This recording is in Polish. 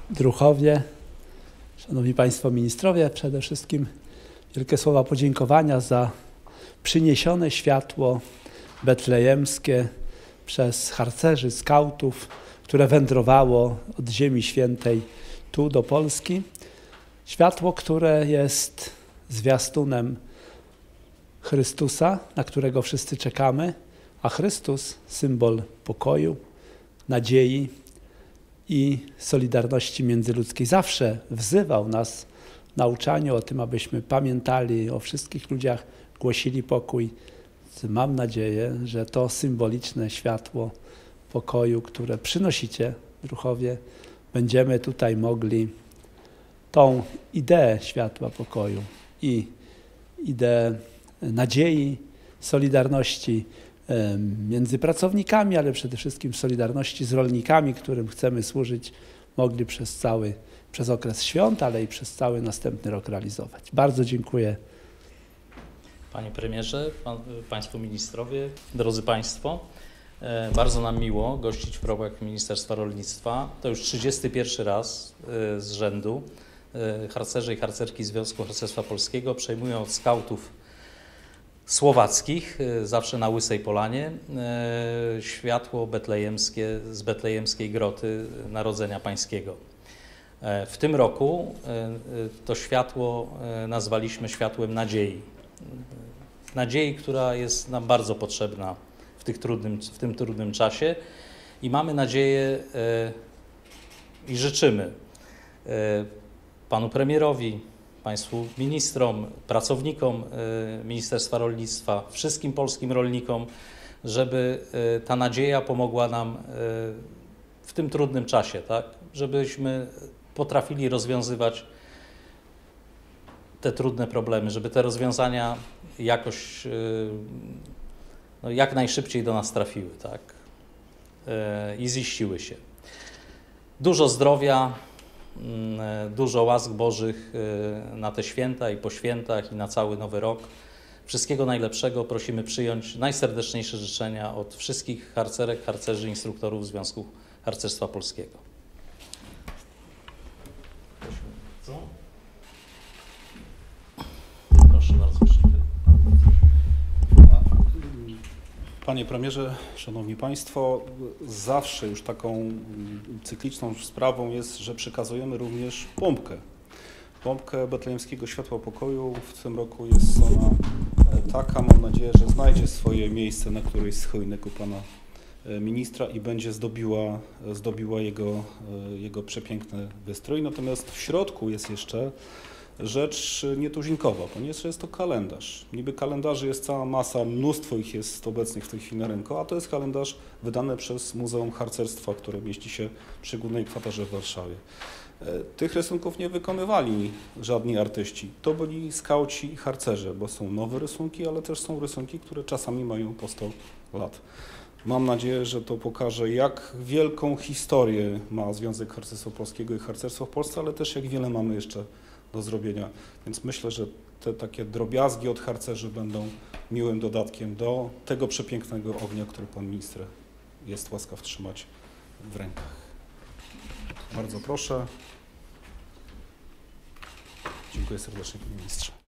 druhowie, szanowni państwo ministrowie, przede wszystkim wielkie słowa podziękowania za przyniesione światło betlejemskie przez harcerzy, skautów, które wędrowało od Ziemi Świętej tu do Polski. Światło, które jest zwiastunem Chrystusa, na którego wszyscy czekamy, a Chrystus, symbol pokoju, nadziei i solidarności międzyludzkiej. Zawsze wzywał nas w nauczaniu o tym, abyśmy pamiętali o wszystkich ludziach, głosili pokój. Mam nadzieję, że to symboliczne światło pokoju, które przynosicie, druhowie, będziemy tutaj mogli tą ideę światła pokoju i ideę nadziei, solidarności między pracownikami, ale przede wszystkim solidarności z rolnikami, którym chcemy służyć, mogli przez okres świąt, ale i przez cały następny rok realizować. Bardzo dziękuję. Panie premierze, państwo ministrowie, drodzy państwo, bardzo nam miło gościć w progach Ministerstwa Rolnictwa. To już 31 raz z rzędu harcerze i harcerki Związku Harcerstwa Polskiego przejmują od skautów słowackich, zawsze na Łysej Polanie, światło betlejemskie z betlejemskiej groty Narodzenia Pańskiego. W tym roku to światło nazwaliśmy światłem nadziei. Nadziei, która jest nam bardzo potrzebna w tym trudnym czasie i mamy nadzieję i życzymy panu premierowi, państwu ministrom, pracownikom Ministerstwa Rolnictwa, wszystkim polskim rolnikom, żeby ta nadzieja pomogła nam w tym trudnym czasie, tak? Żebyśmy potrafili rozwiązywać te trudne problemy, żeby te rozwiązania jakoś jak najszybciej do nas trafiły, tak? I ziściły się. Dużo zdrowia, dużo łask Bożych na te święta i po świętach i na cały Nowy Rok. Wszystkiego najlepszego prosimy przyjąć najserdeczniejsze życzenia od wszystkich harcerek, harcerzy, instruktorów Związku Harcerstwa Polskiego. Proszę bardzo. Panie premierze, szanowni państwo, zawsze już taką cykliczną sprawą jest, że przekazujemy również pompkę. Pompkę Betlejemskiego Światła Pokoju. W tym roku jest ona taka, mam nadzieję, że znajdzie swoje miejsce na którejś z choinek u pana ministra i będzie zdobiła jego przepiękny wystrój. Natomiast w środku jest jeszcze rzecz nietuzinkowa, ponieważ jest to kalendarz. Niby kalendarzy jest cała masa, mnóstwo ich jest obecnych w tej chwili na rynku, a to jest kalendarz wydany przez Muzeum Harcerstwa, które mieści się przy Głównej Kwaterze w Warszawie. Tych rysunków nie wykonywali żadni artyści. To byli skauci i harcerze, bo są nowe rysunki, ale też są rysunki, które czasami mają po 100 lat. Mam nadzieję, że to pokaże, jak wielką historię ma Związek Harcerstwa Polskiego i harcerstwo w Polsce, ale też jak wiele mamy jeszcze do zrobienia. Więc myślę, że te takie drobiazgi od harcerzy będą miłym dodatkiem do tego przepięknego ognia, który pan minister jest łaskaw trzymać w rękach. Bardzo proszę. Dziękuję serdecznie, panie ministrze.